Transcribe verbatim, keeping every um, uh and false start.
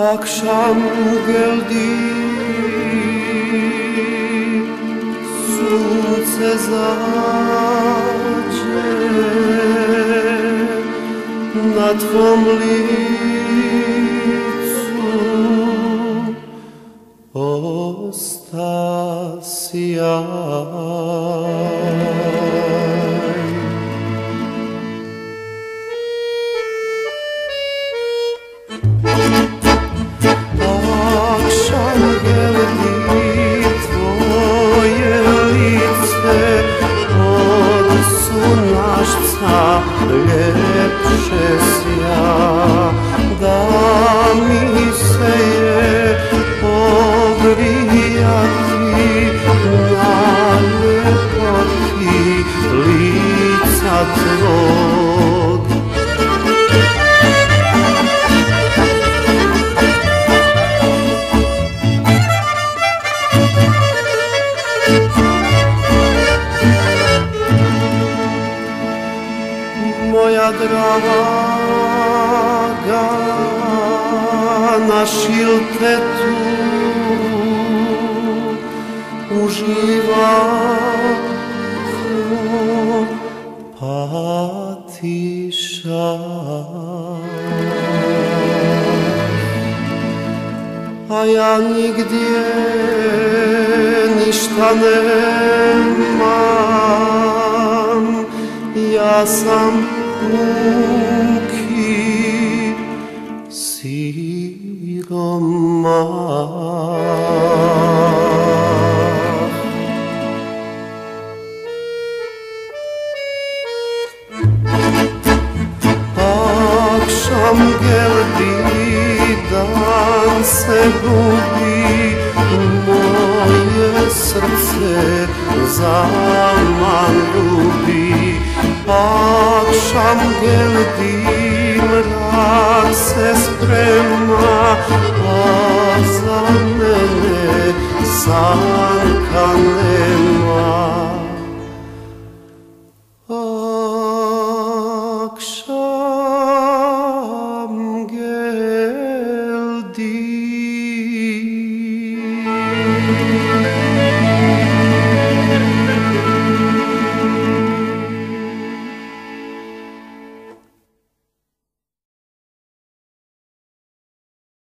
Akşam geldi, sunce zađe na tvom licu, osta sjaj. Akşam geldi, tvoje lice od sunašca ljepše sja, da mi se je ogrijati na ljepoti lica tvog. Moja draga, na šiltetu uživa ko patiša, a ja nigdje ništa nemam, ja sam puki siromah. Akşam geldi, dan se gubi, moje srce zaman ljubi. Akşam geldi, mrak se sprema, a za mene sanka nema.